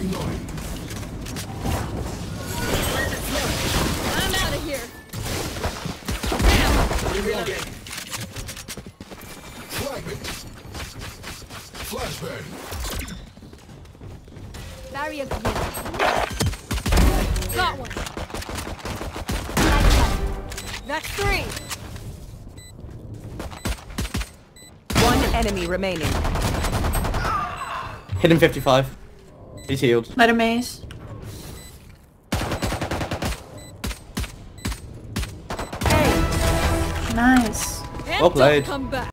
I'm out of here. Reloading. Flashbang. Barrier clear. Got one. That's 3. One enemy remaining. Hit him 55. He's healed. Let him ace. Hey, Nice. And Well played. don't come back.